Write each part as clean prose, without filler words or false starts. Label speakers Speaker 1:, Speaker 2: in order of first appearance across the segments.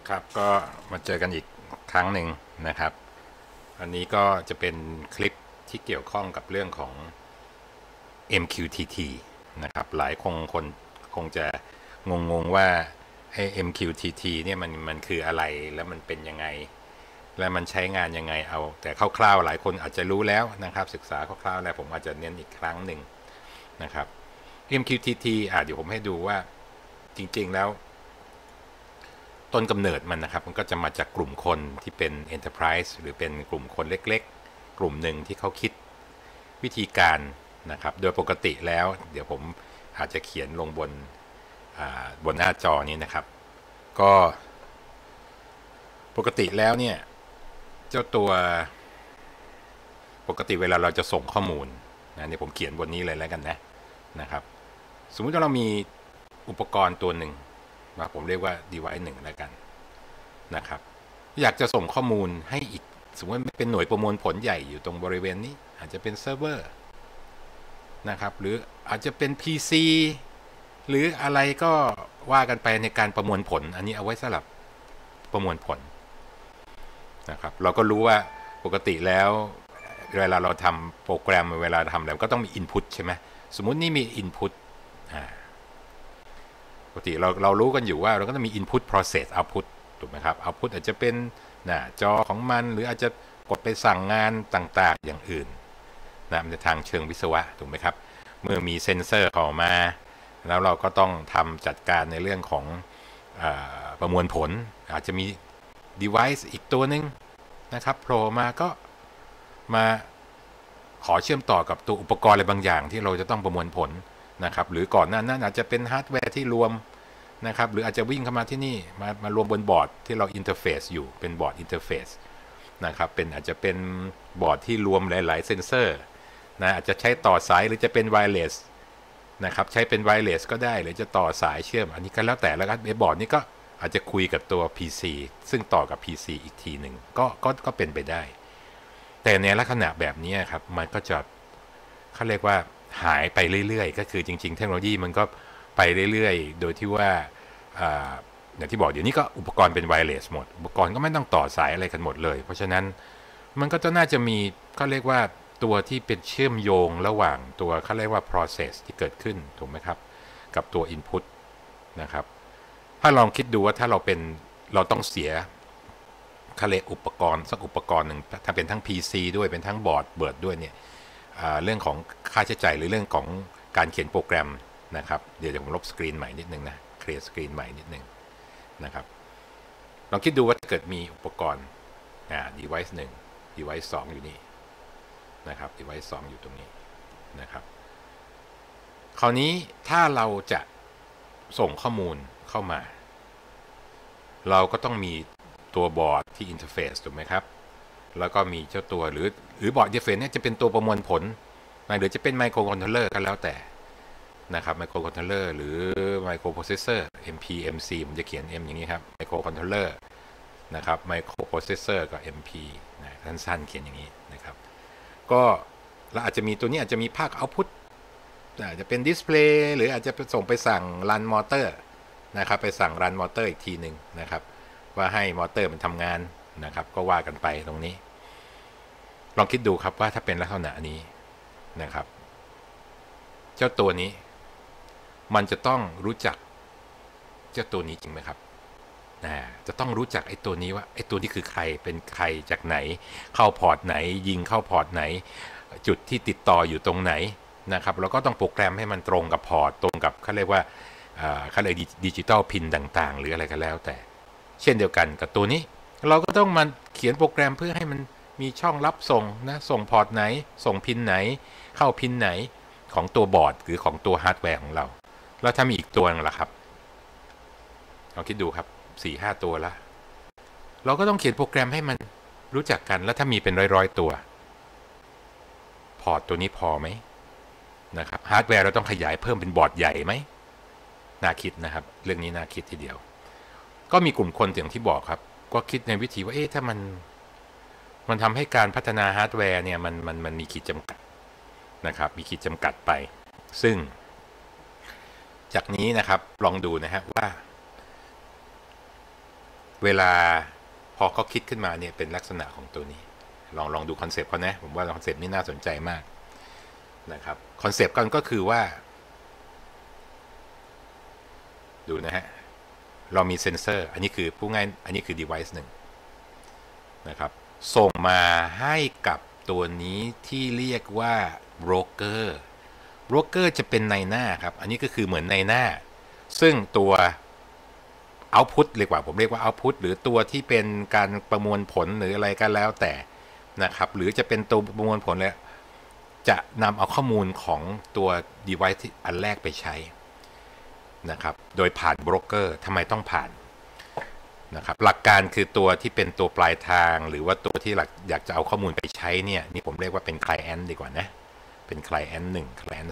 Speaker 1: ครับก็มาเจอกันอีกครั้งหนึ่งนะครับอันนี้ก็จะเป็นคลิปที่เกี่ยวข้องกับเรื่องของ MQTT นะครับหลายคนคงจะงงว่าไอ้ MQTT เนี่ยมันคืออะไรแล้วมันเป็นยังไงและมันใช้งานยังไงเอาแต่คร่าวๆหลายคนอาจจะรู้แล้วนะครับศึกษาคร่าวๆแล้วผมอาจจะเน้นอีกครั้งหนึ่งนะครับ MQTT เดี๋ยวผมให้ดูว่าจริงๆแล้วต้นกำเนิดมันนะครับมันก็จะมาจากกลุ่มคนที่เป็น Enterprise หรือเป็นกลุ่มคนเล็กๆกลุ่มหนึ่งที่เขาคิดวิธีการนะครับโดยปกติแล้วเดี๋ยวผมอาจจะเขียนลงบนหน้าจอนี้นะครับก็ปกติแล้วเนี่ยเจ้าตัวปกติเวลาเราจะส่งข้อมูลนะนี่ผมเขียนบนนี้เลยแล้วกันนะครับสมมุติว่าเรามีอุปกรณ์ตัวหนึ่งผมเรียกว่า device หนึ่งแล้วกันนะครับอยากจะส่งข้อมูลให้อีกสมมติเป็นหน่วยประมวลผลใหญ่อยู่ตรงบริเวณนี้อาจจะเป็นเซิร์ฟเวอร์นะครับหรืออาจจะเป็น PC หรืออะไรก็ว่ากันไปในการประมวลผลอันนี้เอาไว้สำหรับประมวลผลนะครับเราก็รู้ว่าปกติแล้วเวลาเราทำโปรแกรมเวลาทำอะไรก็ต้องมี Input ใช่ไหมสมมุตินี่มี Input ปกติเรารู้กันอยู่ว่าเราก็ต้องมี input process output ถูกไหมครับ output อาจจะเป็นหน้าจอของมันหรืออาจจะกดไปสั่งงานต่างๆอย่างอื่นนะในทางเชิงวิศวะถูกไหมครับเมื่อมีเซ็นเซอร์เข้ามาแล้วเราก็ต้องทำจัดการในเรื่องของประมวลผลอาจจะมี device อีกตัวหนึ่งนะครับโผล่มาก็มาขอเชื่อมต่อกับตัวอุปกรณ์อะไรบางอย่างที่เราจะต้องประมวลผลนะครับหรือก่อนหน้านั้นอาจจะเป็นฮาร์ดแวร์ที่รวมนะครับหรืออาจจะวิ่งเข้ามาที่นี่มารวมบนบอร์ดที่เราอินเทอร์เฟซอยู่เป็นบอร์ดอินเทอร์เฟซนะครับเป็นอาจจะเป็นบอร์ดที่รวมหลายๆเซนเซอร์นะอาจจะใช้ต่อสายหรือจะเป็นไวเลสนะครับใช้เป็นไวเลสก็ได้หรือจะต่อสายเชื่อมอันนี้ก็แล้วแต่แล้วกันในบอร์ดนี้ก็อาจจะคุยกับตัว PC ซึ่งต่อกับ PC อีกทีหนึ่งก็เป็นไปได้แต่ในลักษณะแบบนี้ครับมันก็จะเขาเรียกว่าหายไปเรื่อยๆก็คือจริงๆเทคโนโลยีมันก็ไปเรื่อยๆโดยที่ว่าอย่างที่บอกเดี๋ยวนี้ก็อุปกรณ์เป็นไวเลสหมดอุปกรณ์ก็ไม่ต้องต่อสายอะไรกันหมดเลยเพราะฉะนั้นมันก็จะน่าจะมีเขาเรียกว่าตัวที่เป็นเชื่อมโยงระหว่างตัวเขาเรียกว่า process ที่เกิดขึ้นถูกไหมครับกับตัว input นะครับถ้าลองคิดดูว่าถ้าเราต้องเสียเขาเรียกอุปกรณ์สักอุปกรณ์หนึ่งถ้าเป็นทั้ง PC ด้วยเป็นทั้งบอร์ดด้วยเนี่ยเรื่องของค่าใช้จ่ายหรือเรื่องของการเขียนโปรแกรมนะครับเดี๋ยวผมลบสกรีนใหม่นิดนึงนะเคลียร์สกรีนใหม่นิดนึงนะครับลองคิดดูว่าถ้าเกิดมีอุปกรณ์device 1 device 2อยู่นี่นะครับ device 2อยู่ตรงนี้นะครับคราวนี้ถ้าเราจะส่งข้อมูลเข้ามาเราก็ต้องมีตัวบอร์ดที่อินเทอร์เฟซถูกไหมครับแล้วก็มีเจ้าตัวหรือบอร์ดอินเทอร์เฟซเนี่ยจะเป็นตัวประมวลผลหรือจะเป็นไมโครคอนโทรลเลอร์ก็แล้วแต่นะครับไมโครคอนโทรลเลอร์หรือไมโครโปรเซสเซอร์ MP MC ผมจะเขียน M อย่างนี้ครับไมโครคอนโทรลเลอร์นะครับไมโครโปรเซสเซอร์กับ MP สั้นๆเขียนอย่างนี้นะครับก็เราอาจจะมีตัวนี้อาจจะมีภาค output อาจจะเป็นดิสเพลย์หรืออาจจะส่งไปสั่งรันมอเตอร์นะครับไปสั่งรันมอเตอร์อีกทีหนึ่งนะครับว่าให้มอเตอร์มันทำงานนะครับก็ว่ากันไปตรงนี้ลองคิดดูครับว่าถ้าเป็นลักษณะนี้นะครับเจ้าตัวนี้มันจะต้องรู้จักเจ้าตัวนี้จริงไหมครับจะต้องรู้จักไอ้ตัวนี้ว่าไอ้ตัวนี้คือใครเป็นใครจากไหนเข้าพอร์ตไหนยิงเข้าพอร์ตไหนจุดที่ติดต่ออยู่ตรงไหนนะครับเราก็ต้องโปรแกรมให้มันตรงกับพอร์ตตรงกับเขาเรียกว่าเขาเรียกดิจิตอลพินต่างๆหรืออะไรก็แล้วแต่เช่นเดียวกันกับตัวนี้เราก็ต้องมาเขียนโปรแกรมเพื่อให้มันมีช่องรับส่งนะส่งพอร์ตไหนส่งพินไหนเข้าพินไหนของตัวบอร์ดหรือของตัวฮาร์ดแวร์ของเราแล้วถ้ามีอีกตัวนึงล่ะครับลองคิดดูครับ4-5 ตัวละเราก็ต้องเขียนโปรแกรมให้มันรู้จักกันแล้วถ้ามีเป็นร้อยๆตัวพอร์ตตัวนี้พอไหมนะครับฮาร์ดแวร์เราต้องขยายเพิ่มเป็นบอร์ดใหญ่ไหมน่าคิดนะครับเรื่องนี้น่าคิดทีเดียวก็มีกลุ่มคนอย่างที่บอกครับก็คิดในวิธีว่าถ้ามันทำให้การพัฒนาฮาร์ดแวร์เนี่ยมันมีขีดจำกัดนะครับมีขีดจำกัดไปซึ่งจากนี้นะครับลองดูนะฮะว่าเวลาพอเขาคิดขึ้นมาเนี่ยเป็นลักษณะของตัวนี้ลองดูคอนเซปต์เขานะผมว่าคอนเซปต์นี้น่าสนใจมากนะครับคอนเซปต์กันก็คือว่าดูนะฮะเรามีเซ็นเซอร์อันนี้คือผู้ง่ายอันนี้คือ device หนึ่งนะครับส่งมาให้กับตัวนี้ที่เรียกว่า broker จะเป็นในหน้าครับอันนี้ก็คือเหมือนในหน้าซึ่งตัว output เรียกว่าผมเรียกว่า output หรือตัวที่เป็นการประมวลผลหรืออะไรก็แล้วแต่นะครับหรือจะเป็นตัวประมวลผลแล้วจะนำเอาข้อมูลของตัว device ที่อันแรกไปใช้นะครับโดยผ่านโบรกเกอร์ทำไมต้องผ่านนะครับหลักการคือตัวที่เป็นตัวปลายทางหรือว่าตัวที่อยากจะเอาข้อมูลไปใช้เนี่ยนี่ผมเรียกว่าเป็น client ดีกว่านะเป็น client 1 client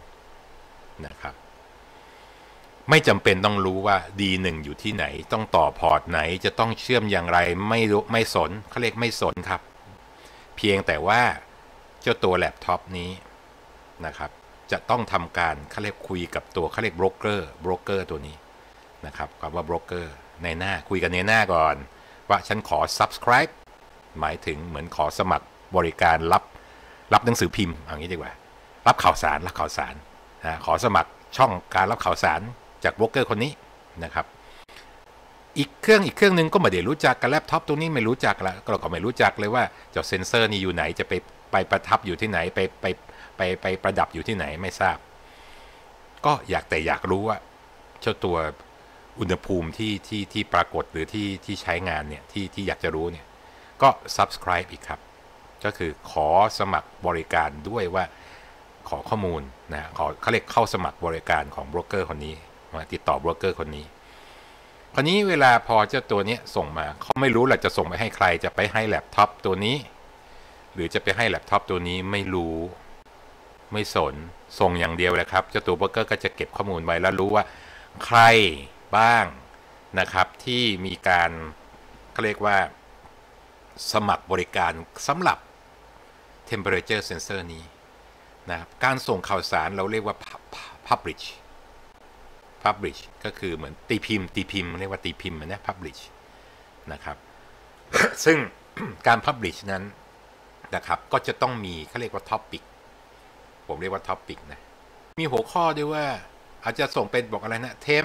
Speaker 1: 2นะครับไม่จำเป็นต้องรู้ว่า D1 อยู่ที่ไหนต้องต่อพอร์ตไหนจะต้องเชื่อมอย่างไรไม่รู้ไม่สนเขาเรียกไม่สนครับเพียงแต่ว่าเจ้าตัวแล็ปท็อปนี้นะครับจะต้องทำการเขาเรียกคุยกับตัวเขาเรียกโบรกเกอร์ตัวนี้นะครับคำว่าโบรกเกอร์ในหน้าคุยกันในหน้าก่อนว่าฉันขอ subscribe หมายถึงเหมือนขอสมัครบริการรับหนังสือพิมพ์อย่างนี้ดีกว่ารับข่าวสารขอสมัครช่องการรับข่าวสารจากโบรกเกอร์คนนี้นะครับอีกเครื่องนึงก็ไม่ได้รู้จักกับแล็ปท็อปตัวนี้ไม่รู้จักแล้วเราก็ไม่รู้จักเลยว่าเจ้าเซนเซอร์นี่อยู่ไหนจะไปประทับอยู่ที่ไหนไปประดับอยู่ที่ไหนไม่ทราบก็อยากรู้ว่าเจ้าตัวอุณหภูมิที่ปรากฏหรือที่ใช้งานเนี่ยที่อยากจะรู้เนี่ยก็ subscribe อีกครับก็คือขอสมัครบริการด้วยว่าขอข้อมูลนะเขาเรียกเข้าสมัครบริการของโบรกเกอร์คนนี้มาติดต่อโบรกเกอร์คนนี้คราวนี้เวลาพอเจ้าตัวนี้ส่งมาเขาไม่รู้แหละจะส่งไปให้ใครจะไปให้แล็ปท็อปตัวนี้หรือจะไปให้แล็ปท็อปตัวนี้ไม่รู้ไม่สนส่งอย่างเดียวเลยครับเจ้าตัวโบรกเกอร์ก็จะเก็บข้อมูลไว้แล้วรู้ว่าใครบ้างนะครับที่มีการเขาเรียกว่าสมัครบริการสำหรับ temperature sensor นี้นะครับการส่งข่าวสารเราเรียกว่า publish ก็คือเหมือนตีพิมพ์เรียกว่าตีพิมพ์นะ publish นะครับ ซึ่งการ publish นั้นนะครับก็จะต้องมีเขาเรียกว่า topic ผมเรียกว่า topic นะมีหัวข้อด้วยว่าอาจจะส่งเป็นบอกอะไรนะเทม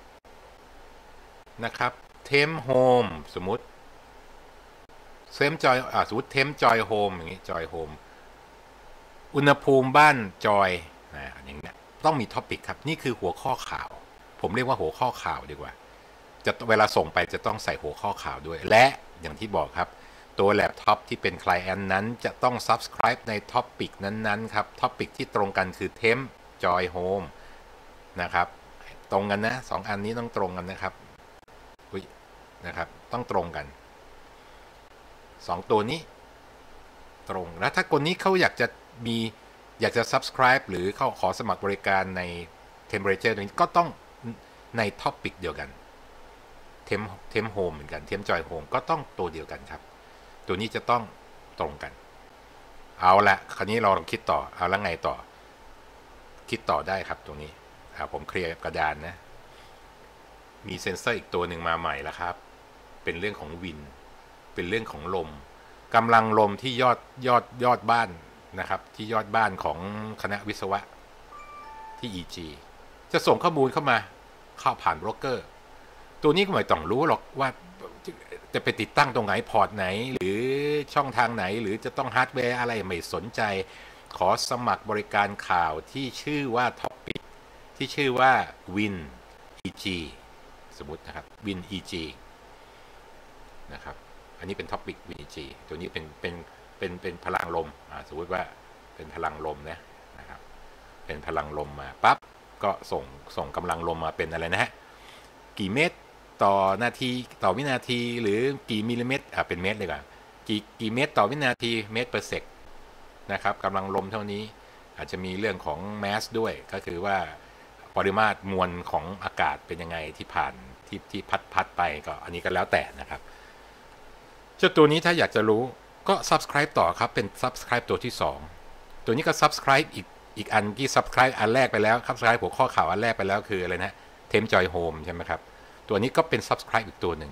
Speaker 1: นะครับเทมโฮมสมมุติเทมจอยสมมติเทมจอยโฮมอย่างนี้จอยโฮมอุณหภูมิบ้านจอยอย่างนี้ต้องมีท็อปิกครับนี่คือหัวข้อข่าวผมเรียกว่าหัวข้อข่าวดีกว่าจะเวลาส่งไปจะต้องใส่หัวข้อข่าวด้วยและอย่างที่บอกครับตัวแล็ปท็อปที่เป็น client นั้นจะต้อง subscribe ในท็อปิกนั้นๆครับท็อปิกที่ตรงกันคือเทมจอยโฮมนะครับตรงกันนะ2อันนี้ต้องตรงกันนะครับนะครับต้องตรงกัน2ตัวนี้ตรงแล้วถ้าคนนี้เขาอยากจะ subscribe หรือเขาขอสมัครบริการใน temperature นี้ก็ต้องใน topic เดียวกัน temp home เหมือนกัน temp joy home ก็ต้องตัวเดียวกันครับตัวนี้จะต้องตรงกันเอาละคราวนี้เราลองคิดต่อเอาแล้วไงต่อคิดต่อได้ครับตรงนี้ผมเคลียร์กระดานนะมีเซนเซอร์อีกตัวหนึ่งมาใหม่แล้วครับเป็นเรื่องของวินเป็นเรื่องของลมกำลังลมที่ยอดบ้านนะครับที่ยอดบ้านของคณะวิศวะที่ EG จะส่งข้อมูลเข้ามาเข้าผ่านโบรกเกอร์ตัวนี้ก็ไม่ต้องรู้หรอกว่าจะไปติดตั้งตรงไหนพอร์ตไหนหรือช่องทางไหนหรือจะต้องฮาร์ดแวร์อะไรไม่สนใจขอสมัครบริการข่าวที่ชื่อว่าท็อปิกที่ชื่อว่า Win EG สมมตินะครับ Win EG นะครับอันนี้เป็นท็อปิก Win EG ตัวนี้เป็นพลังลมสมมติว่าเป็นพลังลมนะครับเป็นพลังลมมาปั๊บก็ส่งกำลังลมมาเป็นอะไรนะฮะกี่เมตรต่อนาทีต่อวินาทีหรือกี่มิลลิเมตรเป็นเมตรเลยก่อนกี่เมตรต่อวินาทีเมตร per sec นะครับกำลังลมเท่านี้อาจจะมีเรื่องของ mass ด้วยก็คือว่าปริมาตรมวลของอากาศเป็นยังไงที่ผ่านที่พัดไปก็อันนี้ก็แล้วแต่นะครับเจ้าตัวนี้ถ้าอยากจะรู้ก็ subscribe ต่อครับเป็น subscribe ตัวที่2ตัวนี้ก็ subscribe อีกอันที่ subscribe อันแรกไปแล้ว subscribe หัวข้อข่าวอันแรกไปแล้วคืออะไรนะ Temp Joy Home ใช่ไหมครับตัวนี้ก็เป็น subscribe อีกตัวหนึ่ง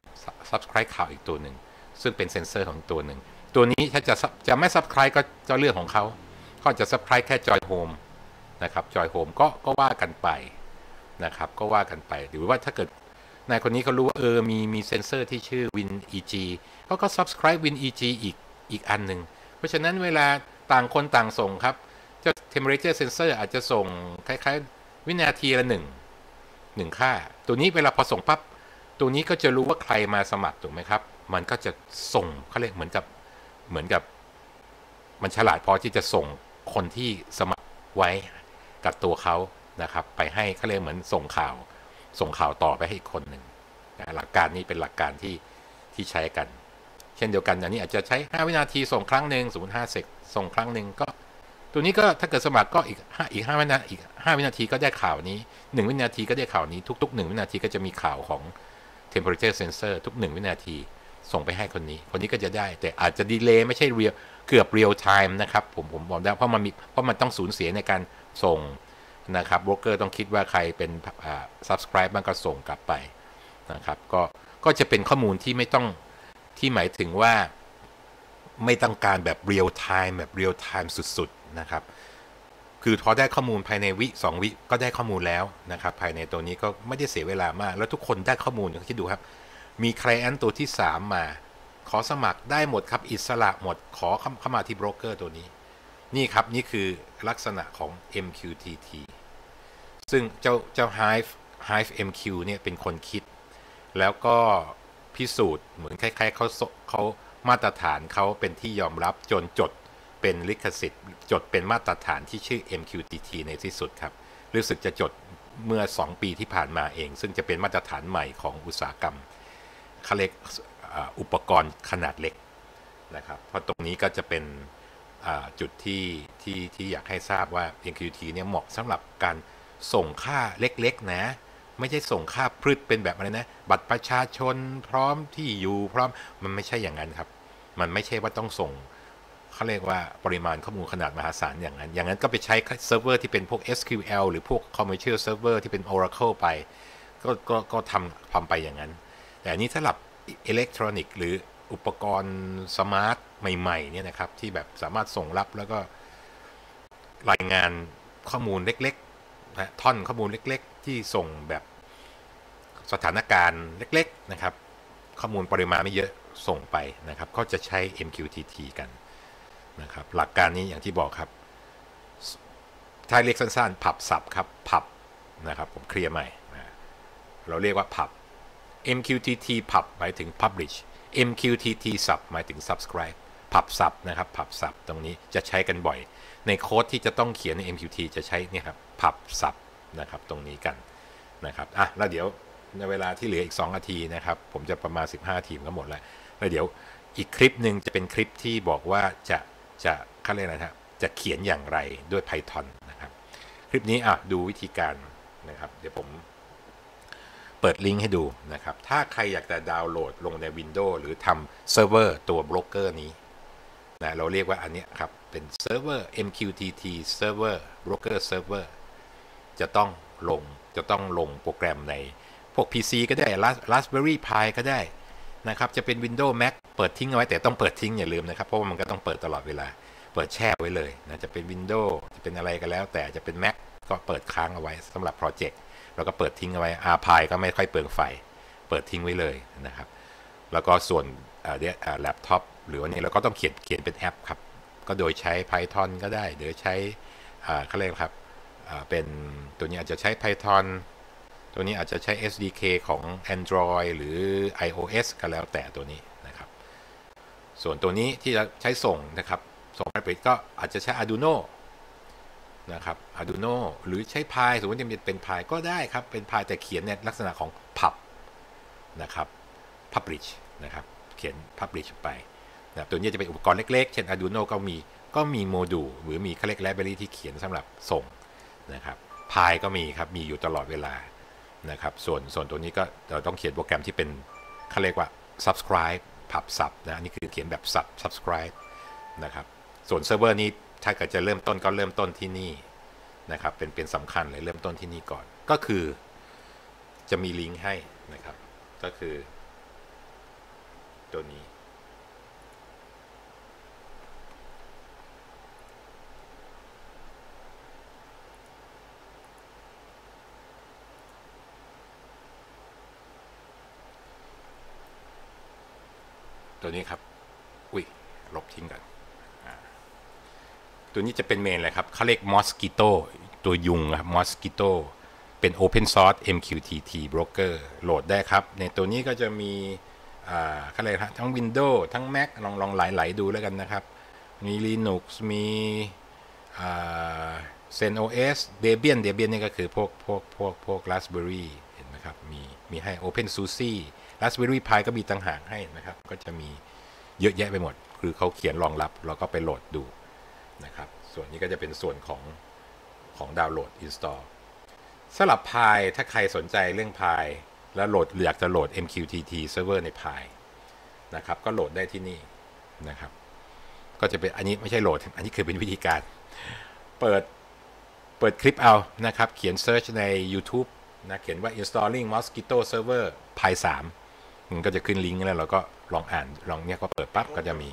Speaker 1: subscribe ข่าวอีกตัวหนึ่งซึ่งเป็นเซนเซอร์ของตัวหนึ่งตัวนี้ถ้าจะไม่ subscribe ก็เรื่องของเขาจะ subscribe แค่ Joy Home นะครับ Joy Home ก็ว่ากันไปนะครับก็ว่ากันไปหรือว่าถ้าเกิดนายคนนี้เขารู้ว่ามีเซนเซอร์ที่ชื่อ Win EG เขาก็ subscribe Win EG อีกอันหนึ่งเพราะฉะนั้นเวลาต่างคนต่างส่งครับเจ้า temperature sensor อาจจะส่งคล้ายๆวินาทีละหนึ่งค่าตัวนี้เวลาพอส่งปั๊บตัวนี้ก็จะรู้ว่าใครมาสมัครถูกไหมครับมันก็จะส่งเขาเรียกเหมือนกับมันฉลาดพอที่จะส่งคนที่สมัครไว้กับตัวเขานะครับไปให้เขาเรียกเหมือนส่งข่าวต่อไปให้อีกคนหนึ่งหลักการนี้เป็นหลักการที่ใช้กันเช่นเดียวกันอันนี้อาจจะใช้5วินาทีส่งครั้งหนึ่งสมมติ5เซกส่งครั้งหนึ่งก็ตัวนี้ก็ถ้าเกิดสมัครก็อีก5วินาทีก็ได้ข่าวนี้1วินาทีก็ได้ข่าวนี้ทุกๆ1วินาทีก็จะมีข่าวของ temperature sensor ทุก1วินาทีส่งไปให้คนนี้ก็จะได้แต่อาจจะดีเลย์ไม่ใช่เกือบ real time นะครับผมบอกได้เพราะมันต้องสูญเสียในการส่งนะครับโบรกเกอร์ต้องคิดว่าใครเป็น subscribe บ้างก็ส่งกลับไปนะครับก็จะเป็นข้อมูลที่ไม่ต้องที่หมายถึงว่าไม่ต้องการแบบ real time สุดๆนะครับคือพอได้ข้อมูลภายใน2 วิก็ได้ข้อมูลแล้วนะครับภายในตัวนี้ก็ไม่ได้เสียเวลามากแล้วทุกคนได้ข้อมูลคิดดูครับมีไคลเอนต์ตัวที่3มาขอสมัครได้หมดครับอิสระหมดขอเข้ามาที่โบรกเกอร์ตัวนี้นี่ครับนี่คือลักษณะของ MQTT ซึ่งเจ้า Hive MQ เนี่ยเป็นคนคิดแล้วก็พิสูจน์เหมือนคล้ายๆเขามาตรฐานเขาเป็นที่ยอมรับจนจดเป็นลิขสิทธิ์จดเป็นมาตรฐานที่ชื่อ MQTT ในที่สุดครับรู้สึกจะจดเมื่อ2 ปีที่ผ่านมาเองซึ่งจะเป็นมาตรฐานใหม่ของอุตสาหกรรมเขาเรียกอุปกรณ์ขนาดเล็กนะครับเพราะตรงนี้ก็จะเป็นจุดที่อยากให้ทราบว่า MQTT เนี่ยเหมาะสำหรับการส่งค่าเล็กๆนะไม่ใช่ส่งค่าพืชเป็นแบบอะไรนะบัตรประชาชนพร้อมที่อยู่พร้อมมันไม่ใช่อย่างนั้นครับมันไม่ใช่ว่าต้องส่งเขาเรียกว่าปริมาณข้อมูลขนาดมหาศาลอย่างนั้นก็ไปใช้เซิร์ฟเวอร์ที่เป็นพวก SQL หรือพวก Commercial Server ที่เป็น Oracle ไปก็ทำไปอย่างนั้นแต่อันนี้สำหรับอิเล็กทรอนิกส์หรืออุปกรณ์สมาร์ทใหม่ๆเนี่ยนะครับที่แบบสามารถส่งรับแล้วก็รายงานข้อมูลเล็กๆนะท่อนข้อมูลเล็กๆที่ส่งแบบสถานการณ์เล็กๆนะครับข้อมูลปริมาณไม่เยอะส่งไปนะครับก็จะใช้ MQTT กันนะครับหลักการนี้อย่างที่บอกครับถ้าเรียกสั้นๆผับสับครับผับนะครับผมเคลียร์ใหม่เราเรียกว่าผับ MQTT ผับหมายถึง publish MQTT sub หมายถึง subscribe ผับสับนะครับผับสับตรงนี้จะใช้กันบ่อยในโค้ดที่จะต้องเขียนใน MQTT จะใช้เนี่ยครับผับสับนะครับตรงนี้กันนะครับแล้วเดี๋ยวในเวลาที่เหลืออีก2 นาทีนะครับผมจะประมาณ15 นาทีก็หมดแล้วเดี๋ยวอีกคลิปหนึ่งจะเป็นคลิปที่บอกว่าจะเขาเรียกอะไรนะจะเขียนอย่างไรด้วย Python นะครับคลิปนี้ดูวิธีการนะครับเดี๋ยวผมเปิดลิงก์ให้ดูนะครับถ้าใครอยากจะดาวน์โหลดลงใน Windows หรือทำเซิร์ฟเวอร์ตัวโบรกเกอร์นี้นะเราเรียกว่าอันนี้ครับเป็นเซิร์ฟเวอร์ MQTT Server Broker Server จะต้องลงโปรแกรมในพวก PC ก็ได้ Raspberry Pi ก็ได้นะครับจะเป็น Windows Mac เปิดทิ้งเอาไว้แต่ต้องเปิดทิ้งอย่าลืมนะครับเพราะว่ามันก็ต้องเปิดตลอดเวลาเปิดแช่ไว้เลยนะจะเป็น Windows จะเป็นอะไรก็แล้วแต่จะเป็น Mac ก็เปิดค้างเอาไว้สำหรับโปรเจกต์แล้วก็เปิดทิ้งเอาไว้ Pi ก็ไม่ค่อยเปลืองไฟเปิดทิ้งไว้เลยนะครับแล้วก็ส่วนแล็ปท็อปหรือว่านี่เราก็ต้องเขียนเป็นแอปครับก็โดยใช้ Python ก็ได้หรือใช้เขาเรียกครับเป็นตัวนี้อาจจะใช้ Python ตัวนี้อาจจะใช้ SDK ของ Android หรือ iOS ก็แล้วแต่ตัวนี้นะครับส่วนตัวนี้ที่จะใช้ส่งนะครับส่งไปก็อาจจะใช้ Arduino นะครับ Arduino หรือใช้ Pi สมมติจะเป็น Pi ก็ได้ครับเป็น Pi แต่เขียนในลักษณะของ pub นะครับ publish นะครับเขียน publish ไปนะตัวนี้จะเป็นอุปกรณ์เล็กๆเช่น Arduino ก็มีโมดูลหรือมีไลบรารีที่เขียนสำหรับส่งนะครับ Pi ก็มีครับมีอยู่ตลอดเวลานะครับส่วนตัวนี้ก็เราต้องเขียนโปรแกรมที่เป็นเขาเรียกว่า subscribe ผับซับนะนี่คือเขียนแบบ subscribe นะครับส่วนเซิร์ฟเวอร์นี้ถ้าเกิดจะเริ่มต้นก็เริ่มต้นที่นี่นะครับเป็นสำคัญเลยเริ่มต้นที่นี่ก่อนก็คือจะมีลิงก์ให้นะครับก็คือตัวนี้ครับอุ้ยลบทิ้งกันตัวนี้จะเป็นเมนเลยครับเขาเรียก Mosquito ตัวยุงครับ Mosquito เป็น Open Source MQTT Broker โหลดได้ครับในตัวนี้ก็จะมีเขาเรียกทั้ง Windows ทั้ง Mac ลองไหลๆดูแล้วกันนะครับมี Linux มี CentOS Debian นี่ก็คือพวก Raspberry เห็นไหมครับมีให้ OpenSUSE Raspberry Pi ก็มีต่างหากให้นะครับก็จะมีเยอะแยะไปหมดคือเขาเขียนรองรับเราก็ไปโหลดดูนะครับส่วนนี้ก็จะเป็นส่วนของดาวน์โหลด install สำหรับ Pi ถ้าใครสนใจเรื่อง Pi แล้วอยากจะโหลด MQTT server ใน Pi นะครับก็โหลดได้ที่นี่นะครับก็จะเป็นอันนี้ไม่ใช่โหลดอันนี้คือเป็นวิธีการเปิดคลิปเอานะครับเขียน search ใน YouTube นะเขียนว่า installing mosquito server Pi 3มันก็จะขึ้นลิงก์แล้วเราก็ลองอ่านลองเนี่ยก็เปิดปั๊บก็จะมี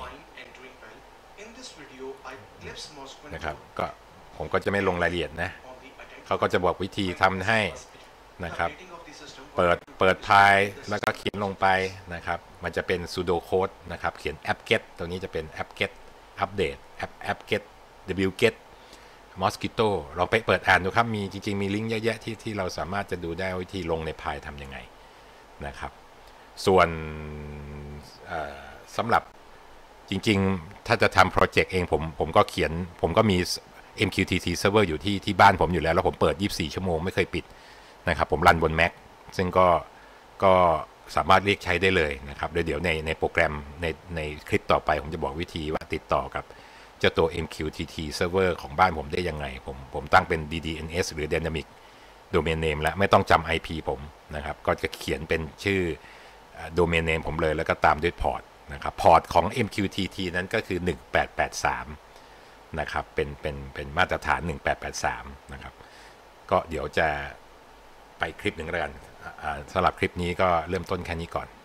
Speaker 1: นะครับก็ผมก็จะไม่ลงรายละเอียดนะเขาก็จะบอกวิธีทำให้นะครับเปิด Pi แล้วก็เขียนลงไปนะครับมันจะเป็น pseudo code นะครับเขียน apt-get ตัวนี้จะเป็น apt-get update apt-get wget mosquito เราไปเปิดอ่านดูครับมีจริงๆมีลิงก์เยอะแยะที่เราสามารถจะดูได้วิธีลงใน Pi ทำยังไงนะครับส่วนสำหรับจริงๆถ้าจะทำโปรเจกต์เองผมก็ผมก็มี MQTT server อยู่ที่บ้านผมอยู่แล้วผมเปิด24ชั่วโมงไม่เคยปิดนะครับผมรันบน Mac ซึ่งก็สามารถเรียกใช้ได้เลยนะครับเดี๋ยวในโปรแกรมในคลิปต่อไปผมจะบอกวิธีว่าติดต่อกับเจ้าตัว MQTT server ของบ้านผมได้ยังไงผมตั้งเป็น DDNS หรือ Dynamic Domain Name แล้วไม่ต้องจำ IP ผมนะครับก็จะเขียนเป็นชื่อ Domain Name ผมเลยแล้วก็ตามด้วยพอร์ตนะครับพอร์ตของ MQTT นั้นก็คือ1883นะครับเป็นมาตรฐาน1883นะครับก็เดี๋ยวจะไปคลิปหนึ่งแล้วกันสำหรับคลิปนี้ก็เริ่มต้นแค่นี้ก่อน